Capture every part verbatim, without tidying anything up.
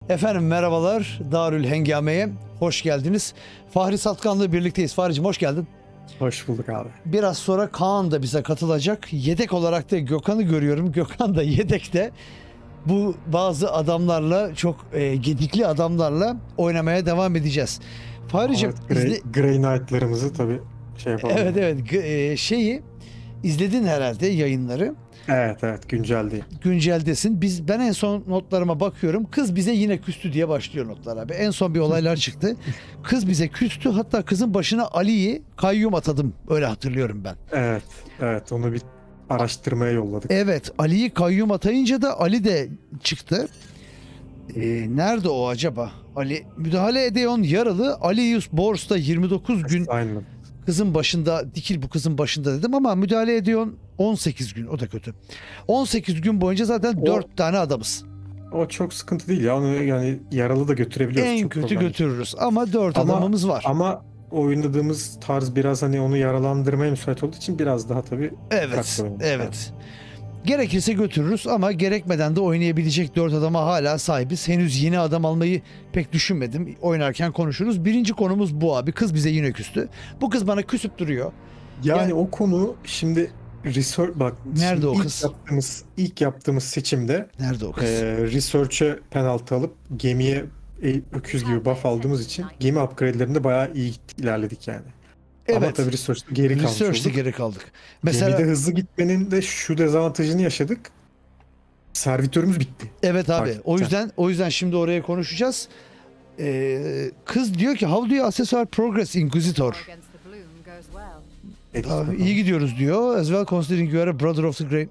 Efendim merhabalar, Darül Hengame'ye hoş geldiniz. Fahri Satkan'la birlikteyiz. Fahri'cim hoş geldin. Hoş bulduk abi. Biraz sonra Kaan da bize katılacak. Yedek olarak da Gökhan'ı görüyorum. Gökhan da yedekte. Bu bazı adamlarla, çok e, gedikli adamlarla oynamaya devam edeceğiz. Fahri'cim Evet, Grey, izle... Grey Knight'larımızı tabii şey yapalım. Evet evet e, şeyi izledin herhalde yayınları. Evet evet güncel değil. Günceldesin. Biz ben en son notlarıma bakıyorum. Kız bize yine küstü diye başlıyor notlar abi. En son bir olaylar çıktı. Kız bize küstü. Hatta kızın başına Ali'yi kayyum atadım. Öyle hatırlıyorum ben. Evet evet onu bir araştırmaya yolladık. Evet, Ali'yi kayyum atayınca da Ali de çıktı. Ee, nerede o acaba? Ali müdahale ediyorsun yaralı. Alius Bors'ta yirmi dokuz gün Aynen. kızın başında, dikil bu kızın başında dedim ama müdahale ediyorsun on sekiz gün, o da kötü. on sekiz gün boyunca zaten O- dört tane adamız. O çok sıkıntı değil ya. Onu yani yaralı da götürebiliyoruz. En çok kötü problem değil. götürürüz ama dört Ama- adamımız var. Ama oynadığımız tarz biraz hani onu yaralandırmaya müsait olduğu için biraz daha tabii Evet, dikkatli oynayalım. evet. Gerekirse götürürüz ama gerekmeden de oynayabilecek dört adama hala sahibiz. Henüz yeni adam almayı pek düşünmedim. Oynarken konuşuruz. Birinci konumuz bu abi. Kız bize yine küstü. Bu kız bana küsüp duruyor. Yani, Yani- o konu şimdi research bak. Nerede şimdi o ilk kız? Yaptığımız, ilk yaptığımız seçimde Nerede o kız? Ee, research'e penaltı alıp gemiye e, öküz gibi buff aldığımız için gemi upgrade'lerinde bayağı iyi ilerledik yani. Ama Evet. tabii research'te geri kalmış Research'te olduk. geri kaldık. Mesela Gemide hızlı gitmenin de şu dezavantajını yaşadık. Servitörümüz bitti. evet abi. Fark O ettim. yüzden o yüzden şimdi oraya konuşacağız. Ee, kız diyor ki how do you assess our progress Inquisitor? Dedik Aa, bakalım. iyi gidiyoruz diyor. As well considering you are a brother of the Grey.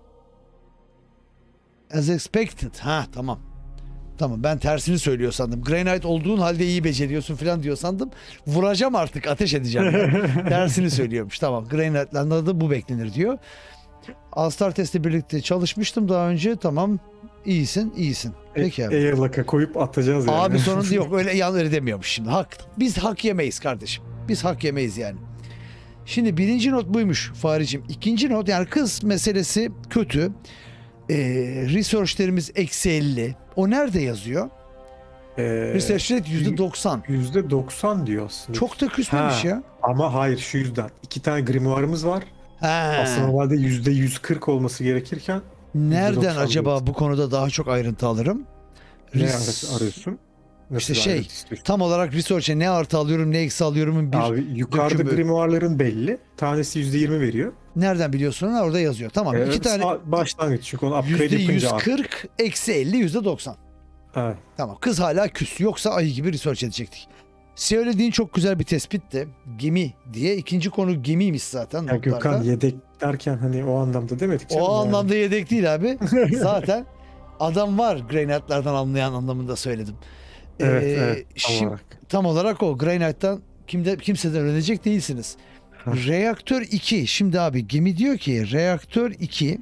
As expected. Ha tamam. Tamam, ben tersini söylüyor sandım. Grey Knight olduğun halde iyi beceriyorsun falan diyor sandım. Vuracağım artık, ateş edeceğim. Yani. Tersini söylüyormuş. Tamam, Grey Knight'larında da bu beklenir diyor. All-Star Test'le birlikte çalışmıştım daha önce. Tamam, iyisin iyisin. Peki abi. Airlock'a koyup atacağız yani. Abi sonunda yok, öyle yan öyle demiyormuş şimdi. Hak. Biz hak yemeyiz kardeşim. Biz hak yemeyiz yani. Şimdi birinci not buymuş Fahri'cim. İkinci not, yani kız meselesi kötü. Ee, research'lerimiz eksi elli. O nerede yazıyor? Ee, Research rate yüzde doksan. yüzde doksan diyor aslında. Çok da küsmemiş Ha. ya. Ama hayır şu yüzden. İki tane grimoirımız var. Ha. Aslında normalde yüzde yüz kırk olması gerekirken Nereden yüzde doksan acaba diyoruz. bu konuda daha çok ayrıntı alırım? Ne Res- arıyorsun? Nasıl İşte şey, ayrıntı istiyorsun? Tam olarak research'e ne artı alıyorum ne eksi alıyorumun bir Abi yukarıda dökümü. grimoirların belli. Tanesi yüzde yirmi veriyor. Nereden biliyorsun? Ha, orada yazıyor. Tamam. Ee, iki tane sağ- başlangıç çünkü onu upgrade yüzde yüz yapınca artık. kırk eksi elli yüzde doksan. Evet. Tamam. Kız hala küs. Yoksa ayı gibi research edecektik. Söylediğin çok güzel bir tespitti. Gemi diye. İkinci konu gemiymiş zaten. Ya notlarda. Gökhan yedek derken hani o anlamda demedik. O canım yani. anlamda yedek değil abi. Zaten adam var, Grey Knight'lardan anlayan anlamında söyledim. Evet, Ee, evet tam şim- olarak. tam olarak o. Grey Knight'tan kimde, kimseden öğrenecek değilsiniz. Reaktör iki. Şimdi abi gemi diyor ki reaktör iki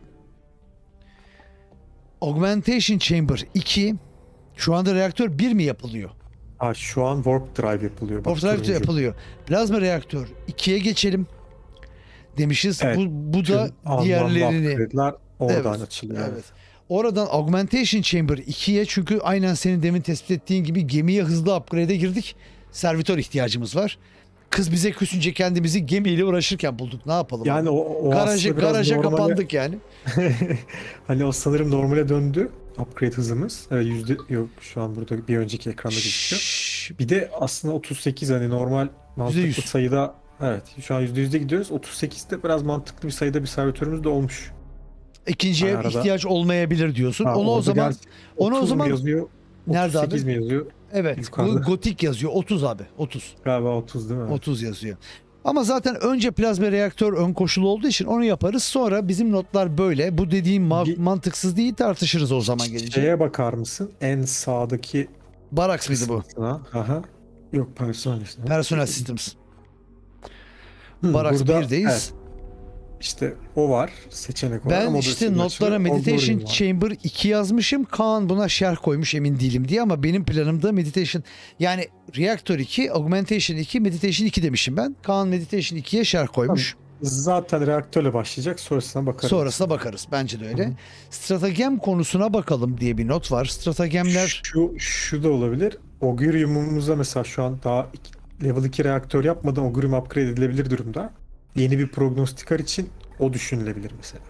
Augmentation Chamber iki. Şu anda reaktör bir mi yapılıyor? Ha, şu an warp drive yapılıyor. Bak, Warp reaktör turuncu. yapılıyor. Plazma reaktör ikiye geçelim demişiz. Evet, Bu, bu Tüm da anlamlı diğerlerini. upgrade'ler oradan Evet, açılıyor. Evet. Oradan Augmentation Chamber ikiye, çünkü aynen senin demin tespit ettiğin gibi gemiye hızlı upgrade'e girdik. Servitör ihtiyacımız var. Kız bize küsünce kendimizi gemiyle uğraşırken bulduk. Ne yapalım? Yani o, o Garaja, aslında biraz garaja normale- kapandık yani. Hani o sanırım normale döndü. Upgrade hızımız. Evet, yüzde yok şu an burada bir önceki ekranda gözüküyor. Şşş. Bir de aslında otuz sekiz hani normal mantıklı yüz. sayıda, evet şu an yüzde yüzde gidiyoruz. otuz sekizde biraz mantıklı bir sayıda bir servitörümüz de olmuş. İkinciye Arada- ihtiyaç olmayabilir diyorsun. Ha, onu o orada zaman gerçi onu o otuz mu zaman yazıyor? nerede otuz sekiz abi? mi yazıyor? Evet. Yukarıda. Bu gotik yazıyor. otuz abi. otuz. Galiba otuz değil mi? otuz yazıyor. Ama zaten önce plazma reaktör ön koşulu olduğu için onu yaparız. Sonra bizim notlar böyle. Bu dediğim ma- Bir- mantıksız değil, tartışırız o zaman gelince. Şeye bakar mısın? En sağdaki Baraks mıydı bu? kısmına. Aha. Yok personel işte. Personal Systems. Hı, Baraks burada- birdeyiz. evet, İşte o var seçenek olarak. Ben ama o da işte senin notlara açına Meditation Augury var. Chamber iki yazmışım. Kaan buna şerh koymuş, emin değilim diye, ama benim planımda Meditation, yani Reaktör iki, Augmentation iki, Meditation iki demişim ben. Kaan Meditation ikiye şerh koymuş. Zaten reaktörle başlayacak. Sonrasına bakarız. Sonrasına bakarız. Bence de öyle. Hı hı. Stratagem konusuna bakalım diye bir not var. Stratagemler Şu, şu da olabilir. Augurium'umuza mesela şu an daha iki- level iki reaktör yapmadan Augurium upgrade edilebilir durumda. Yeni bir prognostikar için o düşünülebilir mesela.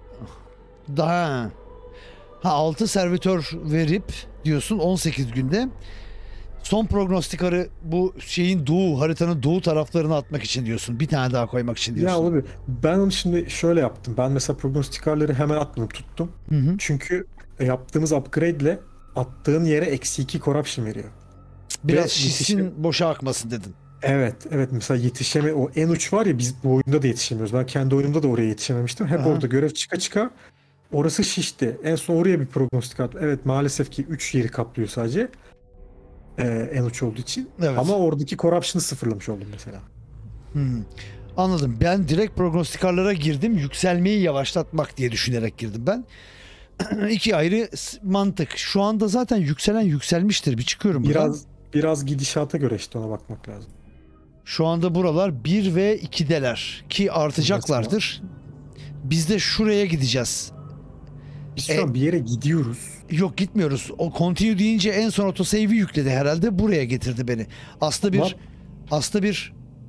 daha ha altı servitör verip diyorsun on sekiz günde son prognostikarı bu şeyin doğu haritanın doğu taraflarına atmak için diyorsun. Bir tane daha koymak için Ya diyorsun. olabilir. Ben onu şimdi şöyle yaptım. Ben mesela prognostikarları hemen atmadım, tuttum. Hı hı. Çünkü yaptığımız upgrade ile attığın yere eksi iki corruption veriyor. Biraz Ve şişsin yetişim- boşa akmasın dedin. Evet, evet mesela yetişeme o en uç var ya, biz bu oyunda da yetişemiyoruz. Ben kendi oyunumda da oraya yetişememiştim. Hep Aha. orada görev çıka çıka orası şişti. En son oraya bir prognostik attım. Evet maalesef ki üç yeri kaplıyor sadece. Ee, en uç olduğu için. Evet. Ama oradaki corruption'ı sıfırlamış oldum mesela. Hmm. Anladım. Ben direkt prognostikarlara girdim. Yükselmeyi yavaşlatmak diye düşünerek girdim ben. İki ayrı s- mantık. Şu anda zaten yükselen yükselmiştir. Bir çıkıyorum buradan. Biraz biraz gidişata göre işte ona bakmak lazım. Şu anda buralar bir ve ikideler ki artacaklardır. Biz de şuraya gideceğiz. Biz şu E- an bir yere gidiyoruz. Yok gitmiyoruz. O continue deyince en son autosave'i yükledi herhalde. Buraya getirdi beni. Aslında bir Bak. aslında bir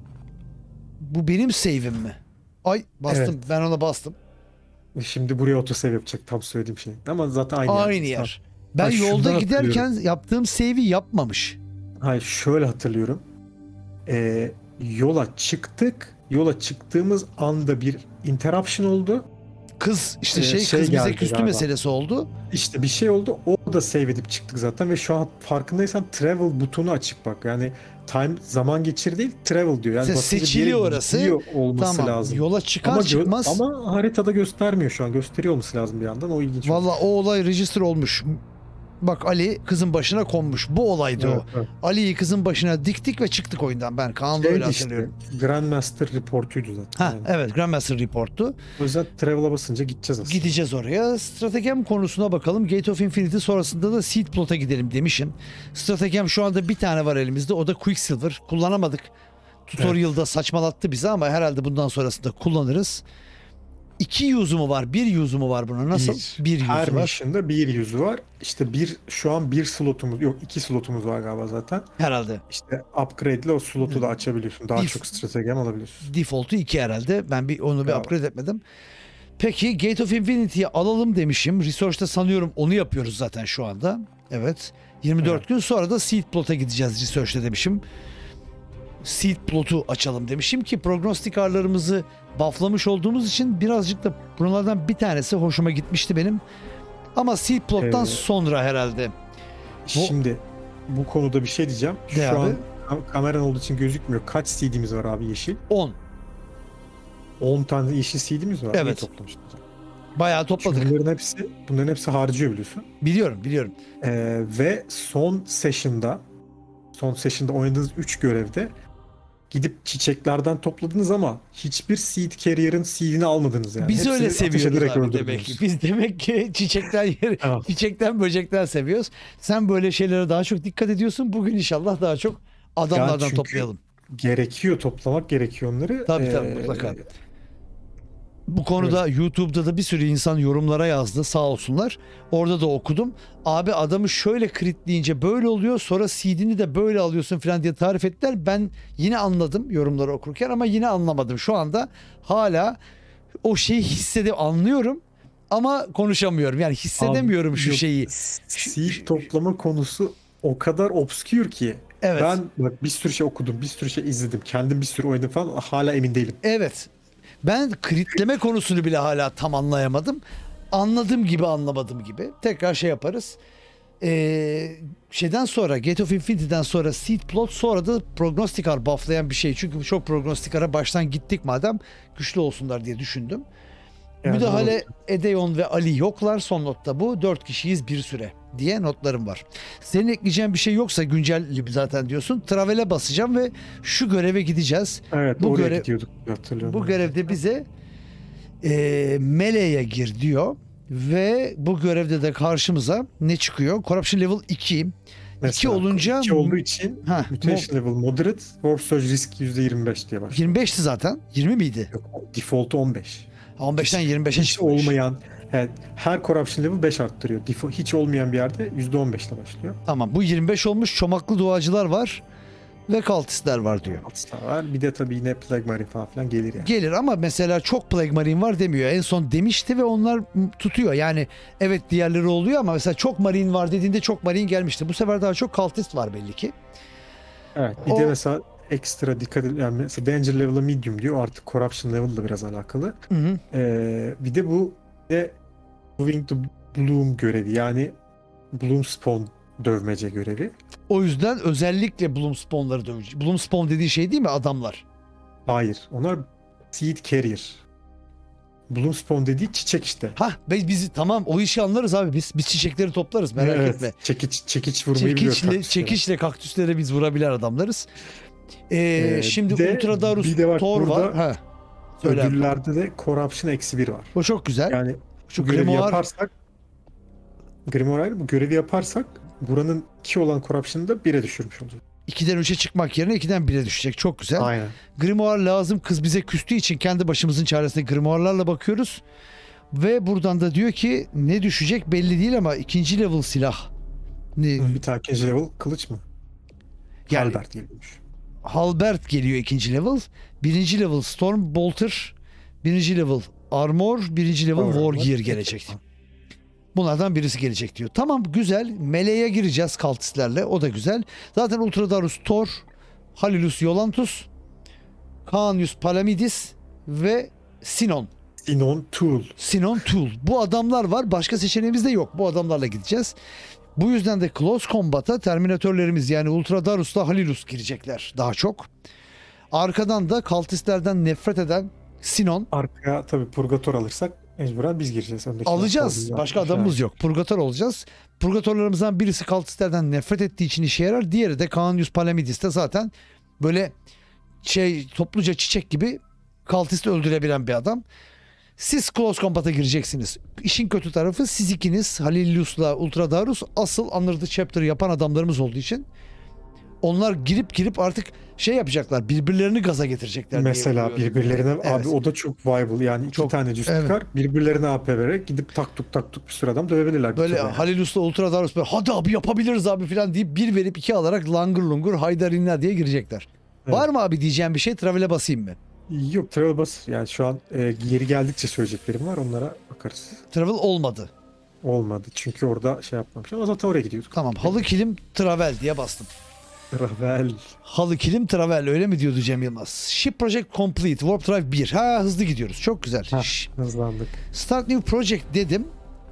bu benim save'im mi? Ay bastım. Evet. Ben ona bastım. Şimdi buraya autosave yapacak tam söylediğim şey. Ama zaten aynı, Aynı yer. yer. Ben Ha, şundan yolda giderken hatırlıyorum. yaptığım save'i yapmamış. Hayır şöyle hatırlıyorum. Ee, yola çıktık. Yola çıktığımız anda bir interruption oldu. Kız işte Ee, şey, şey kız bize geldi küstü galiba. meselesi oldu. İşte bir şey oldu. O da save edip çıktık zaten ve şu an farkındaysan travel butonu açık bak. Yani time zaman geçir değil travel diyor. Yani Se- basınca bir seçiliyor yere orası. gidiyor olması Tamam. lazım. Yola çıkar Ama, gö- çıkmaz. ama haritada göstermiyor şu an. Gösteriyor olması lazım bir yandan. O ilginç. Valla o olay register olmuş. Bak Ali kızın başına konmuş. Bu olaydı Evet, o. evet. Ali'yi kızın başına diktik ve çıktık oyundan. Ben Kaan'la Şeydi öyle işte, hatırlıyorum. Grandmaster reportuydu zaten. Ha yani. evet, Grandmaster Report'tu. O yüzden travel'a basınca gideceğiz aslında. Gideceğiz oraya. Stratagem konusuna bakalım. Gate of Infinity sonrasında da Seed Plot'a gidelim demişim. Stratagem şu anda bir tane var elimizde. O da Quicksilver. Kullanamadık. Tutorial'da saçmalattı bizi ama herhalde bundan sonrasında kullanırız. İki yüzü mü var? Bir yüzü mü var buna? Nasıl? Bir. Bir yüzü Her var. mission'da bir yüzü var. İşte bir şu an bir slotumuz yok, iki slotumuz var galiba zaten. Herhalde. İşte upgrade'le o slotu da açabiliyorsun. Daha Bir- çok stratagem alabiliyorsun. Default'u iki herhalde. Ben bir onu bir Bravo. upgrade etmedim. Peki Gate of Infinity'yi alalım demişim. Research'ta sanıyorum onu yapıyoruz zaten şu anda. Evet. yirmi dört Evet. gün sonra da Seed Plot'a gideceğiz Research'ta demişim. Seed Plot'u açalım demişim ki prognostikarlarımızı bufflamış olduğumuz için birazcık da bunlardan bir tanesi hoşuma gitmişti benim. Ama Seed Plot'tan Ee, sonra herhalde. Şimdi bu konuda bir şey diyeceğim. De Şu abi. an kam- kameran olduğu için gözükmüyor. Kaç C D'miz var abi yeşil? on. on tane yeşil C D'miz var. Evet. İyi toplamışız. Bayağı Çünkü topladık. bunların hepsi bunların hepsi harcıyor biliyorsun. Biliyorum biliyorum. Ee, ve son session'da son session'da oynadığınız üç görevde gidip çiçeklerden topladınız ama hiçbir seed carrier'ın seed'ini almadınız yani. Biz Hepsini öyle ateş seviyoruz ederek abi demek öldürdünüz. ki. Biz demek ki çiçekten yer, Tamam. çiçekten böcekten seviyoruz. Sen böyle şeylere daha çok dikkat ediyorsun. Bugün inşallah daha çok adamlardan çünkü toplayalım. Gerekiyor, toplamak gerekiyor onları. Tabii tabii Ee, mutlaka. Bu konuda YouTube'da da bir sürü insan yorumlara yazdı sağ olsunlar. Orada da okudum. Abi adamı şöyle kritleyince böyle oluyor, sonra C D'ni de böyle alıyorsun falan diye tarif ettiler. Ben yine anladım yorumları okurken ama yine anlamadım. Şu anda hala o şeyi hissedip anlıyorum ama konuşamıyorum. Yani hissedemiyorum Abi, şu yok, şeyi. Seed toplama konusu o kadar obskür ki. Evet. Ben bak bir sürü şey okudum, bir sürü şey izledim. Kendim bir sürü oynadım falan, hala emin değilim. Evet. Ben kritleme konusunu bile hala tam anlayamadım. Anladığım gibi anlamadım gibi. Tekrar şey yaparız. Ee, şeyden sonra Gate of Infinity'den sonra Seed Plot, sonra da prognostikar bufflayan bir şey. Çünkü çok prognostikara baştan gittik madem güçlü olsunlar diye düşündüm. Yani Müdahale doğru. Edeon ve Ali yoklar. Son notta bu. Dört kişiyiz bir süre diye notlarım var. Senin ekleyeceğin bir şey yoksa güncel zaten diyorsun. Travel'e basacağım ve şu göreve gideceğiz. Evet, Bu oraya görev- gidiyorduk hatırlıyorum. Bu görevde bize e, Meleğe gir diyor ve bu görevde de karşımıza ne çıkıyor? Corruption level iki. iki olunca iki olduğu için Heh, mutation level moderate, warp surge risk yüzde yirmi beş diye başlıyor. yirmi beşti zaten. yirmi miydi? Yok, default'u on beş. on beşten yirmi beşe Hiç çıkmış. olmayan, evet, her corruption level beş arttırıyor. Defo- hiç olmayan bir yerde yüzde on beş ile başlıyor. Tamam, bu yirmi beş olmuş. Çomaklı duacılar var ve kaltistler var diyor. Altstar var. Bir de tabii yine Plague Marine falan filan gelir yani. Gelir ama mesela çok Plague Marine var demiyor. En son demişti ve onlar tutuyor. Yani evet diğerleri oluyor ama mesela çok Marine var dediğinde çok Marine gelmişti. Bu sefer daha çok kaltist var belli ki. Evet. Bir O- de mesela ekstra dikkat edin. Yani mesela Danger level'ı medium diyor. Artık Corruption level'la biraz alakalı. Hı hı. Ee, bir de bu de Moving to Bloom görevi. Yani Bloom Spawn dövmece görevi. O yüzden özellikle Bloomspawn'ları dövecek. Bloomspawn dediği şey değil mi adamlar? Hayır. Onlar Seed Carrier. Bloom Spawn dediği çiçek işte. Ha biz bizi tamam o işi anlarız abi biz. Biz çiçekleri toplarız merak Evet, etme. Çekiç, çekiç vurmayı biliyor Çekiçle, kaktüslere. çekiçle kaktüslere biz vurabilen adamlarız. Ee, Ee, şimdi bir de- Ultra Darus bir de bak Thor var. burada Ha. Söyle. Ödüllerde de Corruption eksi bir var. O çok güzel. Yani Şu bu görevi Grimoire yaparsak Grimoire ayrı, bu görevi yaparsak buranın iki olan Corruption'ı da bire düşürmüş olacak. ikiden üçe çıkmak yerine ikiden bire düşecek. Çok güzel. Aynen. Grimoire lazım. Kız bize küstüğü için kendi başımızın çaresine grimoire'larla bakıyoruz. Ve buradan da diyor ki ne düşecek belli değil ama ikinci level silah. Ne? Bir tane ikinci level kılıç mı? Yani Halbert geliyormuş. Halbert geliyor ikinci level. Birinci level Storm Bolter. Birinci level Armor. Birinci level Power War Armor. Gear gelecek. Bunlardan birisi gelecek diyor. Tamam güzel. Meleğe gireceğiz kaltistlerle. O da güzel. Zaten Ultra Darus Thor, Halilus Yolantus, Caanius Palamidis ve Sinon. Sinon Tool. Sinon Tool. Bu adamlar var. Başka seçeneğimiz de yok. Bu adamlarla gideceğiz. Bu yüzden de Close Combat'a Terminatörlerimiz yani Ultra Darus'la Halilus girecekler daha çok. Arkadan da kaltistlerden nefret eden Sinon Arkaya tabii Purgator alırsak mecburen biz gireceğiz. Öndekiler alacağız. fazla Başka aşağı. adamımız yok. Purgator olacağız. Purgatorlarımızdan birisi kaltistlerden nefret ettiği için işe yarar. Diğeri de Caanius Palamidis de zaten böyle şey topluca çiçek gibi kaltisti öldürebilen bir adam. Siz Close Combat'a gireceksiniz. İşin kötü tarafı siz ikiniz Halilius'la Ultra Darus asıl Under the Chapter yapan adamlarımız olduğu için onlar girip girip artık şey yapacaklar. Birbirlerini gaza getirecekler. diye Mesela biliyorum. birbirlerine Evet. abi o da çok viable yani iki Çok- tane cüz evet. çıkar birbirlerine A P vererek gidip taktuk taktuk bir sürü adam dövebilirler. bir Böyle türlü yani. Halilius'la Ultra Darus böyle hadi abi yapabiliriz abi falan deyip bir verip iki alarak langur lungur haydarinler diye girecekler. Evet. Var mı abi diyeceğim bir şey? Travel'e basayım mı? Yok Travel Bus yani şu an e, geri geldikçe söyleyeceklerim var onlara bakarız. Travel olmadı. Olmadı çünkü orada şey yapmamış ama zaten oraya gidiyorduk. Tamam halı kilim travel diye bastım. Travel. Halı kilim travel öyle mi diyordu Cem Yılmaz? Ship Project Complete Warp Drive bir. Ha hızlı gidiyoruz. Çok güzel. Ha, Şş, hızlandık. Start New Project dedim.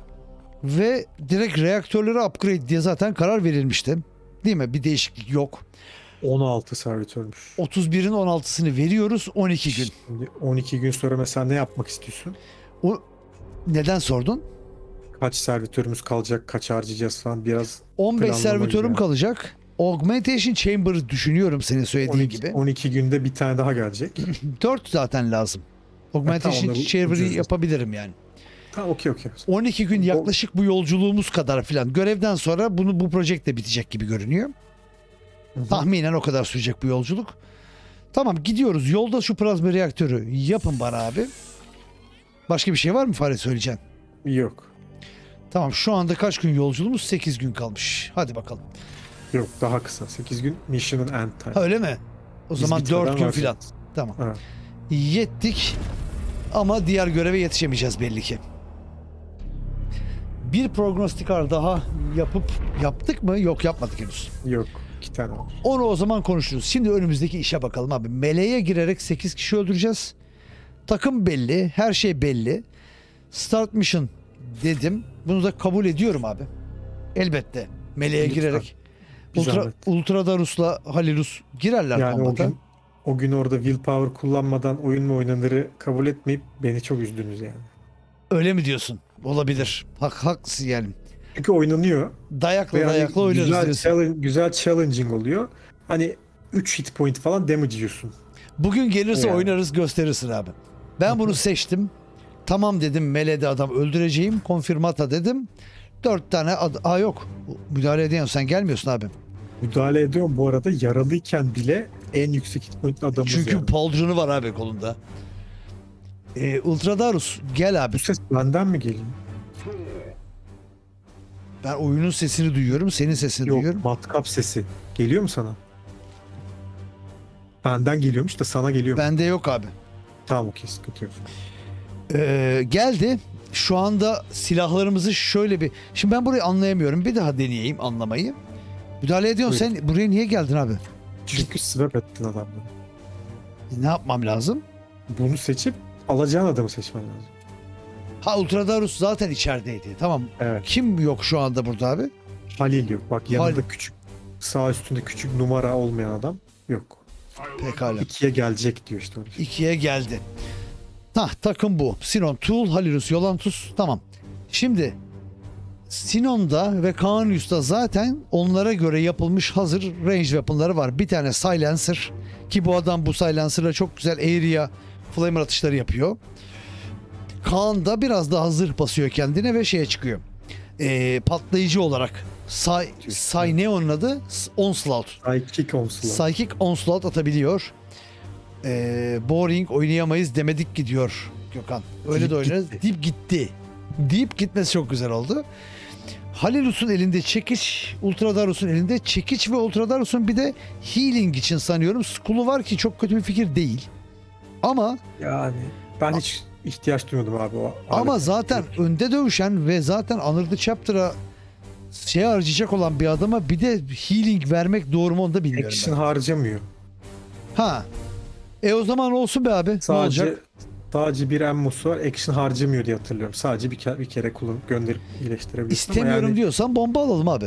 Ve direkt reaktörleri upgrade diye zaten karar verilmişti. Değil mi? Bir değişiklik yok. on altı servitörmüş. otuz birin on altısını veriyoruz on iki gün. Şimdi on iki gün sonra mesela ne yapmak istiyorsun? O neden sordun? Kaç servitörümüz kalacak, kaç harcayacağız falan biraz on beş planlamayı servetörüm yani. kalacak. Augmentation Chamber'ı düşünüyorum senin söylediğin on iki, gibi. on iki günde bir tane daha gelecek. dört zaten lazım. Augmentation onları Chamber'ı ucuz. yapabilirim yani. Tamam okey okey. on iki gün yaklaşık bu yolculuğumuz kadar filan. Görevden sonra bunu bu proje de bitecek gibi görünüyor. Hı hı. Tahminen o kadar sürecek bu yolculuk. Tamam gidiyoruz. Yolda şu plazma reaktörü yapın bana abi. Başka bir şey var mı Fahri söyleyeceğin? Yok. Tamam şu anda kaç gün yolculuğumuz? sekiz gün kalmış. Hadi bakalım. Yok daha kısa. sekiz gün mission'ın end time. Ha, öyle mi? O Biz zaman bitmeden dört gün başlayacağız. filan. Tamam. Evet. Yettik ama diğer göreve yetişemeyeceğiz belli ki. Bir prognostikar daha yapıp yaptık mı? Yok yapmadık henüz. Yok. iki tane var. Onu o zaman konuşuruz. Şimdi önümüzdeki işe bakalım abi. Meleğe girerek sekiz kişi öldüreceğiz. Takım belli, her şey belli. Start mission dedim. Bunu da kabul ediyorum abi. Elbette. Meleğe Lütfen. girerek. Bir Ultra, zahmet. Ultra Darus'la Halilus girerler Yani o kombata. gün, o gün orada willpower kullanmadan oyun mu oynanırı kabul etmeyip beni çok üzdünüz yani. Öyle mi diyorsun? Olabilir. Hak, haklısın yani. Çünkü oynanıyor. Dayakla Ve hani dayakla oynarız güzel, diyorsun. challenge, güzel challenging oluyor. Hani üç hit point falan damage yiyorsun. Bugün gelirse Yani. oynarız gösterirsin abi. Ben bunu seçtim. Tamam dedim meleğde adam öldüreceğim. Konfirmata dedim. Dört tane ad- Aa yok. Müdahale ediyorsun, sen gelmiyorsun abi. Müdahale ediyorum bu arada, yaralıyken bile en yüksek hit point adamımız Çünkü yani. pauldron'u var abi kolunda. Ee, Ultradarus gel abi. Bu ses benden mi geliyor? Ben oyunun sesini duyuyorum, senin sesini Yok, duyuyorum. matkap sesi. Geliyor mu sana? Benden geliyormuş da sana geliyor mu? Bende yok abi. Tamam, okey, sıkıntı yok. Ee, geldi. Şu anda silahlarımızı şöyle bir... Şimdi ben burayı anlayamıyorum. Bir daha deneyeyim anlamayı. Müdahale ediyorsun. Buyurun. Sen buraya niye geldin abi? Çünkü swap ettin adamları. Ne yapmam lazım? Bunu seçip alacağın adamı seçmen lazım. Ha, Ultradarus zaten içerideydi. Tamam. Evet. Kim yok şu anda burada abi? Halil yok. Bak yanında Halil. küçük, sağ üstünde küçük numara olmayan adam yok. Pekala. İkiye gelecek diyor işte. Öyle. İkiye geldi. Hah, takım bu. Sinon, Tuğul, Halilus, Yolantus. Tamam. Şimdi Sinon'da ve Kaanius'ta zaten onlara göre yapılmış hazır range weapon'ları var. Bir tane Silencer, ki bu adam bu Silencer'la çok güzel area flamer atışları yapıyor. Kaan da biraz daha hazır basıyor kendine ve şeye çıkıyor. Ee, patlayıcı olarak Say, Say ne onun adı? Onslaught. Psychic Onslaught. Psychic Onslaught atabiliyor. Ee, boring oynayamayız demedik ki diyor Gökhan. Öyle Deyip de oynarız. gitti. Deyip gitti. Deyip gitmesi çok güzel oldu. Halilus'un elinde çekiç, Ultradarus'un elinde çekiç ve Ultradarus'un bir de healing için sanıyorum Skull'u var ki çok kötü bir fikir değil. Ama Yani ben hiç ihtiyaç duymadım abi o. ama alete. zaten önde dövüşen ve zaten Honor the Chapter'a şey harcayacak olan bir adama bir de healing vermek doğru mu onu da bilmiyorum Action ben. harcamıyor. Ha. E o zaman olsun be abi. Ne Sadece olacak? sadece bir emmosu var. Action harcamıyor diye hatırlıyorum. Sadece bir kere, bir kere kullanıp gönderip iyileştirebiliyorsun. Ama İstemiyorum yani diyorsan bomba alalım abi.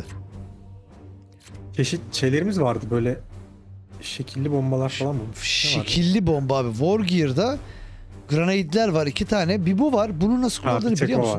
çeşit şeylerimiz vardı böyle şekilli bombalar falan mı? Şekilli bomba abi. War Gear'da grenade'ler var iki tane. Bir bu var. Bunu nasıl Ha, kullandığını bir tek biliyor o musun? var.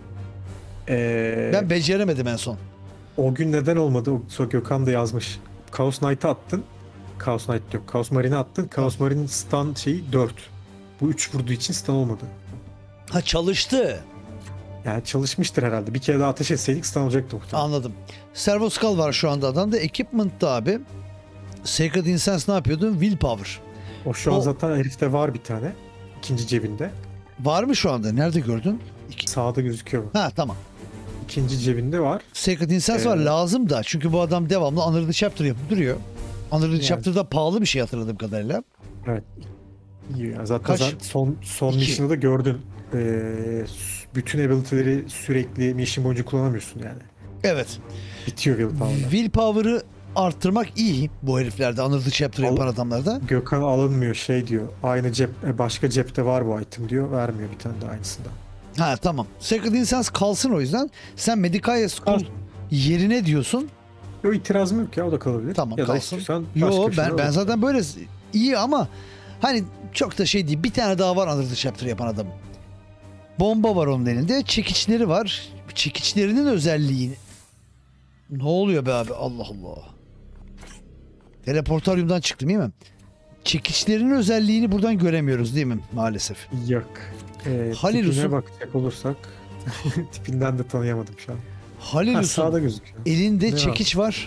Ee, Ben beceremedim en son. O gün neden olmadı? O sonra Gökhan da yazmış. Chaos Knight'ı attın. Chaos Knight yok. Chaos Marine'i attın. Chaos Marine'in stun şeyi dört. Bu üç vurduğu için stun olmadı. Ha, çalıştı. Yani çalışmıştır herhalde. Bir kere daha ateş etseydik stun olacaktı muhtemelen. Anladım. Servo Skull var şu anda adamda. Equipment'ta abi. Sacred Incense ne yapıyordu? Willpower. O şu an O- zaten herifte var bir tane. İkinci cebinde. Var mı şu anda? Nerede gördün? İki... Sağda gözüküyor. Ha, tamam. İkinci cebinde var. Sacred Incense var. Ee, Lazım da. Çünkü bu adam devamlı Honor the Chapter yapıp duruyor. Honor the Yani. Chapter'da pahalı bir şey hatırladığım kadarıyla. Evet. İyi. Yani zaten, Kaç? zaten son son İki. mission'da da gördün. Ee, bütün ability'leri sürekli mission boyunca kullanamıyorsun yani. Evet. Bitiyor willpower'lar. Willpower'ı arttırmak iyi bu heriflerde. Honor the Chapter Al- yapan adamlarda. Gökhan alınmıyor şey diyor. Aynı cep e, başka cepte var bu item diyor. Vermiyor bir tane de aynısından. Ha, tamam. Sacred Incense kalsın o yüzden. Sen Medicaya School Kal. yerine diyorsun. Yok, itirazım yok ya, o da kalabilir. Tamam, ya da kalsın. istiyorsan başka Yo bir şey ben ben olur. zaten böyle iyi ama hani çok da şey değil. Bir tane daha var Honor the Chapter yapan adam. Bomba var onun elinde. Çekiçleri var. Çekiçlerinin özelliğini. Ne oluyor be abi? Allah Allah. Teleportaryumdan çıktım değil mi? Çekiçlerinin özelliğini buradan göremiyoruz değil mi? Maalesef. Yok. Ee, Halil tipine Usul- bakacak olursak tipinden de tanıyamadım şu an. Ha, Halilus'un sağda gözüküyor. elinde Ne çekiç var.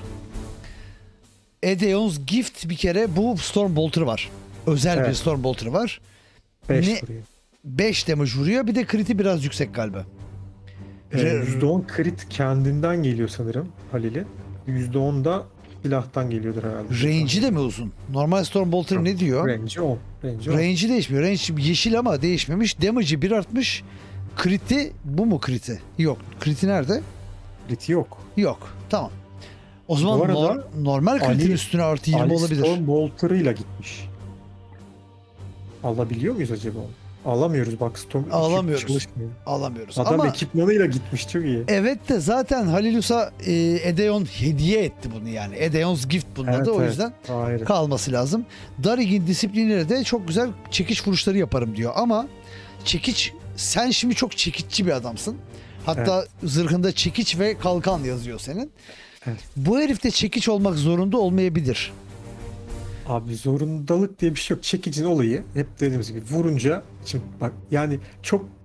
Edeon's Gift bir kere bu Stormbolter var. Özel bir Evet. Stormbolter var. beş Ne- vuruyor. beş damage vuruyor. Bir de kriti biraz yüksek galiba. Ee, Re- yüzde on crit kendinden geliyor sanırım Halil'in. yüzde on da silahtan geliyordur herhalde. Range'i de mi uzun? Normal Stormbolter ne diyor? Range'i on. Range'i on. Range'i değişmiyor. Range yeşil ama değişmemiş. Damage'i bir artmış. Kriti bu mu kriti? Yok. Kriti nerede? Crit'i yok. Yok. Tamam. O zaman Bu arada nor- normal kritin Ali- üstüne artı yirmi Ali olabilir. Stormbolter'ıyla gitmiş. Alabiliyor muyuz acaba onu? Alamıyoruz bak, Storm Alamıyoruz. çalışmıyor. Alamıyoruz. Adam ama ekipmanıyla gitmiş, çok iyi. evet de zaten Halilus'a e, Edeon hediye etti bunu yani. Edeon's Gift bunun Evet, adı. O evet. yüzden Hayır. kalması lazım. Darig'in disipliniyle de çok güzel çekiç vuruşları yaparım diyor ama çekiç, sen şimdi çok çekiççi bir adamsın. Hatta zırhında çekiç ve kalkan yazıyor senin. Evet. Bu herif de çekiç olmak zorunda olmayabilir. Abi zorundalık diye bir şey yok. Çekicin olayı hep dediğimiz gibi vurunca, şimdi bak yani çok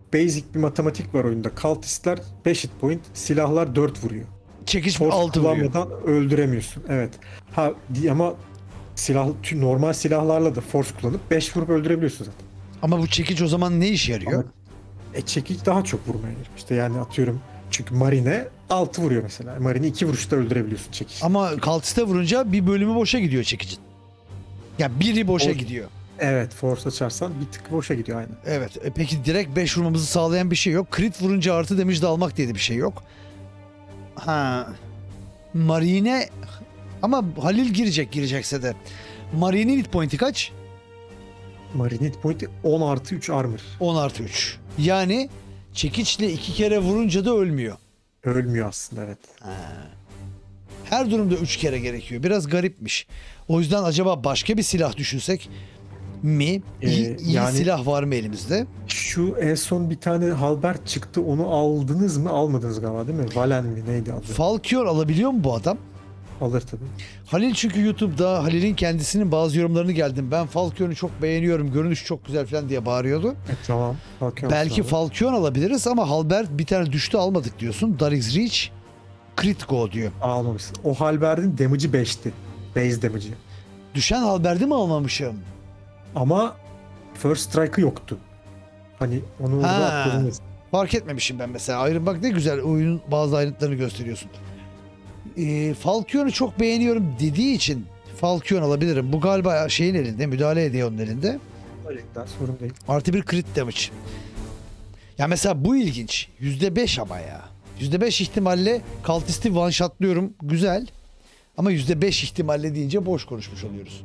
basic bir matematik var oyunda. Cultistler beş hit point, silahlar dört vuruyor. Çekiç Force altı vuruyor. kullanmadan öldüremiyorsun. Evet. Ha di- ama silah tüm normal silahlarla da force kullanıp beş vurup öldürebiliyorsun zaten. Ama bu çekiç o zaman ne işe yarıyor? Ama e, çekiç daha çok vurmaya yarıyor. İşte yani atıyorum çünkü Marine altı vuruyor mesela. Marine iki vuruşta öldürebiliyorsun çekiç. Ama kaltiste vurunca bir bölümü boşa gidiyor çekicin. Ya biri boşa O- gidiyor. Evet, force açarsan bir tık boşa gidiyor aynen. Evet. E peki direkt beş vurmamızı sağlayan bir şey yok. Crit vurunca artı damage de almak diye de bir şey yok. Ha. Marine ama Halil girecek girecekse de. Marine'in hit point'i kaç? Marine hit point'i on artı üç armor. on artı üç. Yani çekiçle iki kere vurunca da ölmüyor. Ölmüyor aslında evet. Her durumda üç kere gerekiyor. Biraz garipmiş. O yüzden acaba başka bir silah düşünsek mi? Ee, İyi, iyi yani- silah var mı elimizde? Şu en son bir tane Halbert çıktı, onu aldınız mı? Almadınız galiba değil mi? Valen mi neydi adı? Falcon alabiliyor mu bu adam? Alır tabii. Halil çünkü YouTube'da Halil'in kendisinin bazı yorumlarını geldim. Ben Falcon'u çok beğeniyorum, görünüş çok güzel falan diye bağırıyordu. E, tamam. Falcon Belki alsın Falcon alabiliriz ama Halbert bir tane düştü almadık diyorsun. Darix Reach Crit Go diyor. abi. Almamışsın. O Halbert'in damage'i beşti. Base damage'i. Düşen Halbert'i mi almamışım? Ama First Strike'ı yoktu. Hani onu orada Ha. atladınız. Fark etmemişim ben mesela. Ayrı bak ne güzel oyunun bazı ayrıntılarını gösteriyorsun. Ee, Falcon'u çok beğeniyorum dediği için Falcon alabilirim. Bu galiba şeyin elinde, müdahale ediyor onun elinde. Öylekten sorun değil. Artı bir crit damage. Ya mesela bu ilginç. yüzde beş ama ya. yüzde beş ihtimalle Cultist'i one shotlıyorum. Güzel. Ama yüzde beş ihtimalle deyince boş konuşmuş oluyoruz.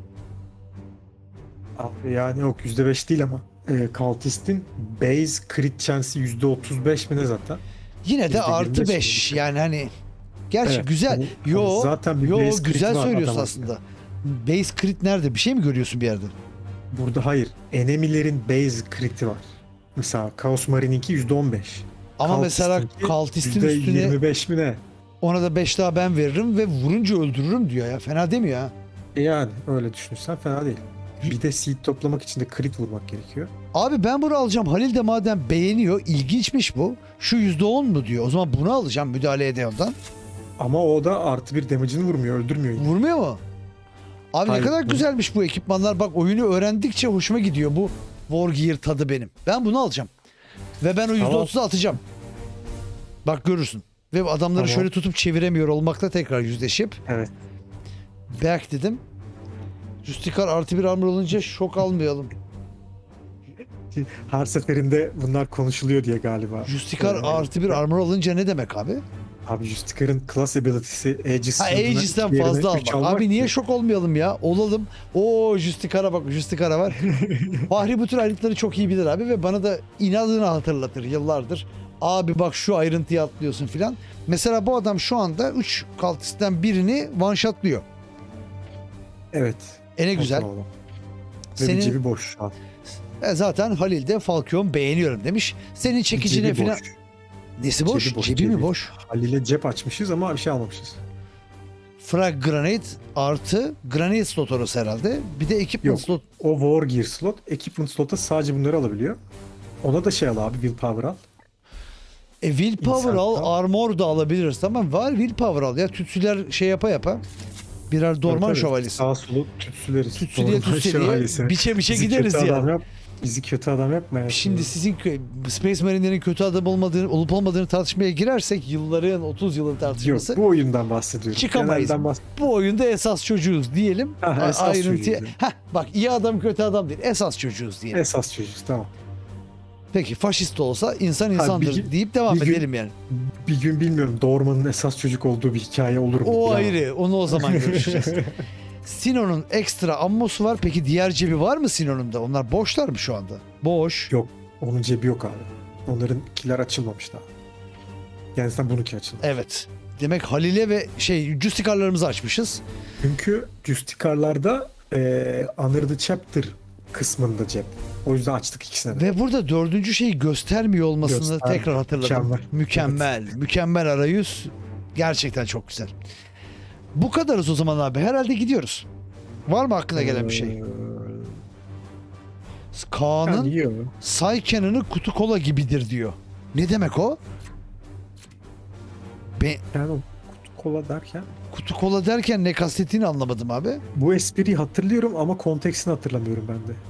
Abi yani yok yüzde beş değil ama. E, Cultist'in base crit chance'i yüzde otuz beş mi ne zaten? Yine de yüzde yirmi artı beş beş. mi? Yani hani gerçi Evet, güzel. hani- Yo, hani zaten bir yo base crit güzel var söylüyorsun adam aslında. Base crit nerede? Bir şey mi görüyorsun bir yerde? Burada hayır. Enemy'lerin base crit'i var. Mesela Chaos Marine'inki yüzde on beş. Ama mesela Cultist'in üstüne yüzde yirmi beş mi ne? ona da beş daha ben veririm ve vurunca öldürürüm diyor ya. Fena demiyor ha. E yani öyle düşünürsen fena değil. Bir de seed toplamak için de crit vurmak gerekiyor. Abi ben bunu alacağım. Halil de madem beğeniyor. İlginçmiş bu. Şu yüzde on mu diyor. O zaman bunu alacağım müdahale edeyondan. Ama o da artı bir damage'ini vurmuyor, öldürmüyor. yine. Vurmuyor mu? Abi Hayır, ne kadar bunu- güzelmiş bu ekipmanlar. Bak oyunu öğrendikçe hoşuma gidiyor bu War Gear tadı benim. Ben bunu alacağım. Ve ben o yüzde otuzu atacağım. Bak görürsün. Ve adamları Tamam. şöyle tutup çeviremiyor olmakla tekrar yüzleşip. Evet. Back dedim. Justicar artı bir armor olunca şok almayalım. Her seferinde bunlar konuşuluyor diye galiba. Justicar Ee, artı bir armor alınca ne demek abi? Abi Justicar'ın class ability'si Aegis. Ha sınırına Aegis'ten iki yerine fazla üç almak. Abi niye ki. şok olmayalım ya? Olalım. Oo Justicar'a bak, Justicar'a var. Fahri bu tür ayrıntıları çok iyi bilir abi ve bana da inadını hatırlatır yıllardır. Abi bak şu ayrıntıyı atlıyorsun filan. Mesela bu adam şu anda üç kaltisten birini one shotlıyor. Evet. E ne güzel. Ve Senin... Senin cebi boş şu an. E zaten Halil de Falcon beğeniyorum demiş. Senin çekicine Cebi filan. boş. Nesi boş? Cebi boş, Cebi mi cebi. boş? Halil'e cep açmışız ama bir şey almamışız. Frag Granate artı Granate slot orası herhalde. Bir de ekipman Yok. slot. O War Gear slot, Equipment slota sadece bunları alabiliyor. Ona da şey al abi, Willpower al. E willpower İnsan al, al. armor da alabiliriz. Tamam var willpower al ya. Tütsüler şey yapa yapa. Birer dorman Tabii, tabii. şövalyesi. Sağ solu tütsüleriz. Tütsüleye Dorman tütsüleye şövalyesi. biçe biçe Bizi gideriz kötü ya. adam yap. Bizi kötü adam yapma ya. Şimdi sizin kö- Space Marine'lerin kötü adam olmadığını, olup olmadığını tartışmaya girersek yılların otuz yılın Yok, tartışması bu oyundan bahsediyorum. çıkamayız. Genelden bahs- Bu oyunda esas çocuğuz diyelim. Ha, A- esas ayrıntıya. çocuğuz. Heh, bak iyi adam kötü adam değil. Esas çocuğuz diyelim. Esas çocuk, tamam. Peki faşist olsa insan bir insandır gün- deyip devam bir gün- edelim yani. Bir gün bilmiyorum Dorman'ın esas çocuk olduğu bir hikaye olur mu? O Bilemem. ayrı. Onu o zaman görüşeceğiz. Sino'nun ekstra ammosu var. Peki diğer cebi var mı Sino'nun da? Onlar boşlar mı şu anda? Boş. Yok. Onun cebi yok abi. Onların kiler açılmamış daha. Yani sen bununki açıldı. Evet. Demek Halil'e ve şey Justicar'larımızı açmışız. Çünkü Justicar'larda e, Honor the Chapter kısmında cep. O yüzden açtık ikisine de. Ve burada dördüncü şeyi göstermiyor olmasını Göster- tekrar hatırladım. Mükemmel. Mükemmel. Mükemmel arayüz. Gerçekten çok güzel. Bu kadarız o zaman abi. Herhalde gidiyoruz. Var mı aklına gelen bir şey? Ee, Kaan'ın Yani yiyor. Sayken'ini kutu kola gibidir diyor. Ne demek o? Ben Yani o kutu kola derken kutu kola derken ne kastettiğini anlamadım abi. bu espriyi hatırlıyorum ama kontekstini hatırlamıyorum ben de.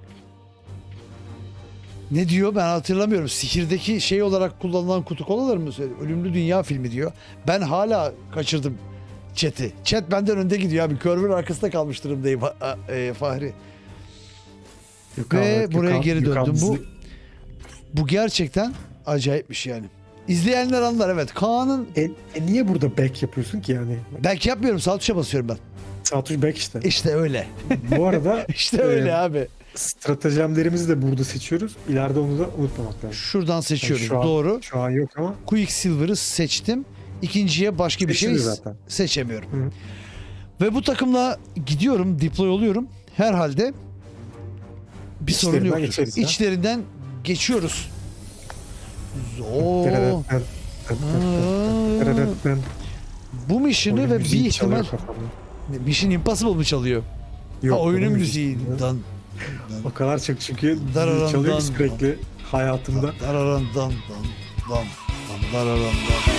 Ne diyor ben hatırlamıyorum. Sihirdeki şey olarak kullanılan kutu kolalar mı söylüyor? Ölümlü Dünya filmi diyor. Ben hala kaçırdım chat'i. Chat benden önde gidiyor abi. Curve'ın arkasında kalmış durumdayım e, Fahri. Gökhan, Ve evet, buraya Gökhan- geri Gökhan döndüm. Bu bizi- bu gerçekten acayipmiş yani. İzleyenler anlar evet. Kaan'ın E, e niye burada back yapıyorsun ki yani? belki yapmıyorum sağ tuşa basıyorum ben. Sağ tuş back işte. İşte öyle. Bu arada İşte öyle e, abi. stratejemlerimizi de burada seçiyoruz. İleride onu da unutmamak lazım. Şuradan seçiyoruz. şu an- Doğru. Şu an yok ama Quicksilver'ı seçtim. İkinciye başka bir şey seçili zaten. seçemiyorum. Hı. Ve bu takımla gidiyorum, deploy oluyorum. Herhalde bir sorun İçlerinden yoktur. geçeriz ya. İçlerinden geçiyoruz. Oo. Terereten, terereten. Bu mission'ı Oyun ve bir müziği ihtimal çalıyor kafamda. Mission Impossible mı çalıyor? Yok, ha, oyunun oyun müziği. müziği. Dan, O kadar çok çünkü Dararan çalıyor dan. sürekli hayatımda. dararan dan dan dan dan dararan dan.